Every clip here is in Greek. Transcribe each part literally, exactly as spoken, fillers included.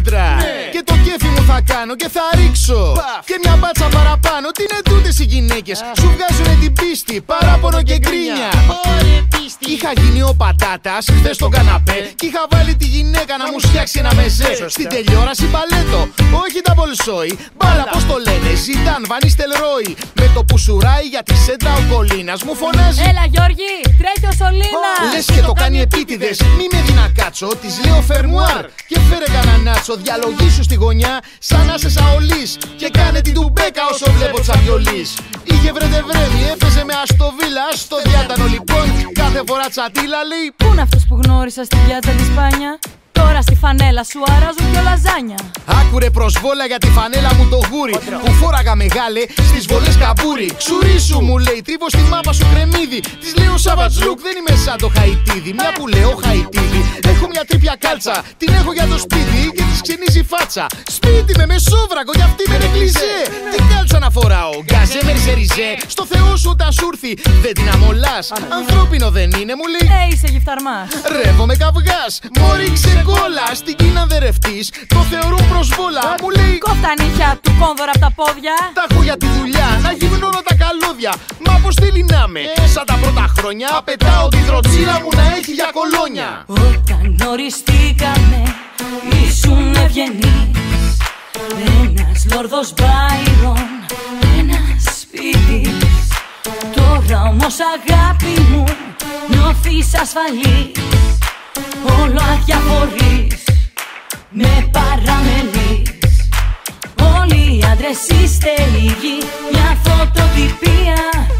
άντρα. Ναι. Και το κέφι μου θα κάνω και θα ρίξω. Παφ. Και μια μπάτσα παραπάνω. Τι είναι τούτες οι γυναίκες? Σου βγάζουνε την πίστη, παράπονο και γκρίνια. Ωρε πίστη. Είχα γίνει ο πατάτας χθες στον καναπέ και είχα βάλει τη γυναίκα να μου φτιάξει ένα μεζέ. Στην τελειόραση μπαλέτο, όχι τα μπολσόι. Μπάλα, πώς το λένε, Ζιντάν, Βανίστελ Ρόι. Με το που σουράει για τη σέντρα ο Κολίνας μου φωνάζει. Έλα Γιώργη, τρέχει ο Σολίνας. Λες και το κάνει επίτηδες, μη με δει να κάτσω. Της λέω φερμουάρ και φέρε κανένα νάτσο. Διαλογήσου στη γωνιά σαν να σε σαολής. Και κάνε την τουμπέκα όσο βλέπω τσαβιολής. Είχε βρετε βρέμι, έπαιζε με αστοβίλα. Στο διάτανο λοιπόν, κάθε φορά τσατίλα λέει. Πού είναι αυτός που γνώρισα στην πιάτσα της Σπάνια? Τώρα στη φανέλα σου αράζουν και λαζάνια. Άκουρε προσβόλα για τη φανέλα μου το γούρι που φόραγα μεγάλε στις βολές καμπούρι. Ξουρίσου μου λέει, τρίβω στη μάπα σου κρεμμύδι. Της λέω Savage Look, δεν είμαι σαν το Χαϊτίδι. Μια που λέω Χαϊτίδι, έχω μια τρίπια κάλτσα. Την έχω για το σπίτι και της ξενίζει φάτσα. Σπίτι με μεσόβρακο, κι αυτή με νεκλιζέ. Τι κάλτσα να φοράω, γκαζέ μερσεριζέ. Στο Θεό σου όταν σου έρθει, δεν την αμολάς. Ανθρώπινο δεν είναι, μου λέει. Ε, είσαι γυφταρμάς. Ρεύομαι καυγάς, μωρή ξεκόλα. Στην Κίνα δεν ρευτείς, το θεωρούν προσβόλα. Μου λέει Κόφτα νύχια του κόνδωρα απ' τα πόδια. τα έχω για τη δουλειά, να γίνουν όλα τα καλώδια. Μα πως θέλει να με, σαν τα πρώτα χρόνια. Πετάω τη δροτσίνα μου να έχει για κολόνια. Όταν γνωριστήκαμε ήσουν ευγενής. Ένας λόρδος Μπάιρον, ένας σπίτης. Τώρα όμως αγάπη μου νιώθεις ασφαλής. Όλο αδιαφορείς, με παραμελείς. Όλοι οι άντρες είστε λίγοι, μια φωτοτυπία.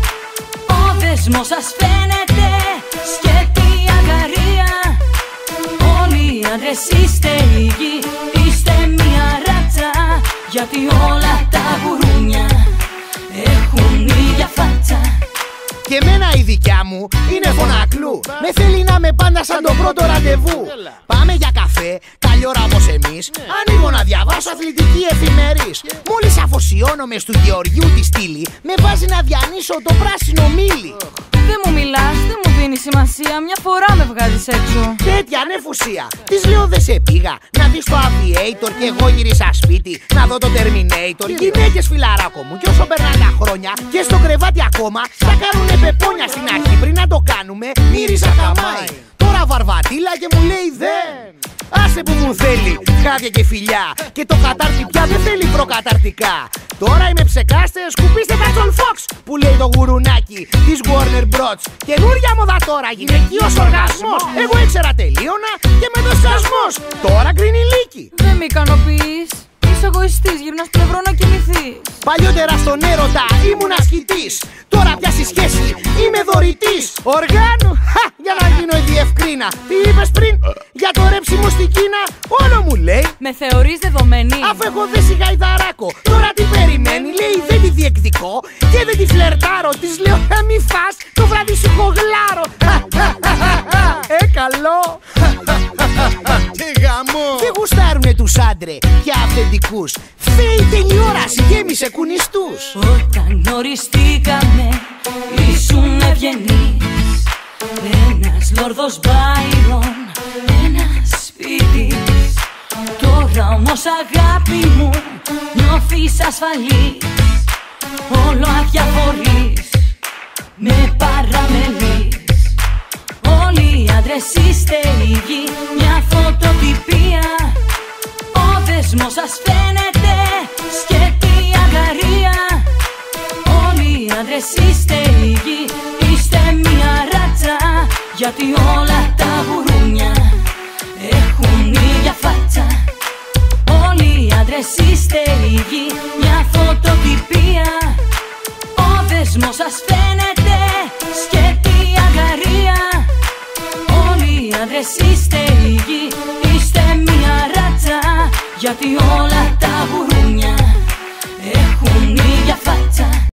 Ο δεσμός σας φαίνεται σκέτη αγαρία. Όλοι οι άντρες είστε λίγοι, είστε μια ράτσα. Γιατί όλα τα γουρούνια έχουν ίδια φάτσα. Και εμένα η δικιά μου είναι φωνακλού. Με θέλει να με πάντα σαν το πρώτο ραντεβού. Πάμε για καφέ, καλή ώρα όπως εμείς. Ανοίγω να διαβάσω αθλητική εφημερής. Μόλις αφοσιώνομαι στου Γεωργιού τη στήλη, με βάζει να διανύσω το πράσινο μήλι. Δεν μου μιλάς, δεν μου δίνει σημασία, μια φορά με βγάζεις έξω. Τέτοια ανεφουσία. Της λέω δεν σε πήγα να δεις το Aviator και εγώ γύρισα σπίτι να δω το Terminator. Γυναίκες φιλαράκο μου κι όσο περνάνε τα χρόνια και στο κρεβάτι ακόμα θα κάνουνε πεπόνια στην αρχή. Πριν να το κάνουμε μύρισα χαμάι. Τώρα βαρβατήλα και μου λέει δεν. Άσε που μου θέλει χάδια και φιλιά. Και το κατάρτι πια δεν θέλει προκαταρτικά. Τώρα είμαι ψεκάστε, σκουπίστε τα John Fox που λέει το γουρουνάκι της Warner Bros. Καινούρια μοδα τώρα, γυναικείος οργασμός. Εγώ ήξερα τελείωνα και με το σασμός. Τώρα κρίνει λύκη. Δεν με ικανοποιείς, είσαι εγωιστής, γυρνάς πλευρό να κοιμηθείς. Παλιότερα στον έρωτα ήμουν ασκητής. Τώρα πια στη σχέση είμαι δωρητής. Οργάνου, χα, για να γίνω η διευκρίνα. Τι είπες πριν, για το ρέψιμο στην Κίνα? Όλο μου λέει. Με θεωρείς δεδομένη. Αφού έχω δέσει γαϊδαράκο, τώρα τι περιμένει? Λέει δεν τη διεκδικώ και δεν τη φλερτάρω. Της λέω να μη φας, το βράδυ σου χογλάρω. Ε, καλό. Τι γαμό. Δεν γουστάρουνε τους άντρε και αυθεντικούς. Φταίει η τηλεόραση και γέμισε κουνιστούς. Όταν γνωριστήκαμε ήσουν ευγενής. Ένας λόρδος Μπάιρον, ένας σπίτης. Τώρα όμως αγάπη μου νιώθεις ασφαλής. Όλο αδιαφορείς, με παραμελείς. Όλοι οι άντρες είστε λίγοι, μια φωτοτυπία. Ο δεσμός σας φαίνεται σκέτη αγαρία. Όλοι οι άντρες είστε λίγοι, είστε μια ράτσα. Γιατί όλα τα γουρούνια έχουν ίδια φάτσα. Όλοι οι άντρες είστε λίγοι, μια φωτοτυπία. Ο δεσμός σας φαίνεται σκέτη αγαρία. Όλοι οι άντρες είστε λίγοι, είστε μια ράτσα. Γιατί όλα τα γουρούνια έχουν ίδια φάτσα.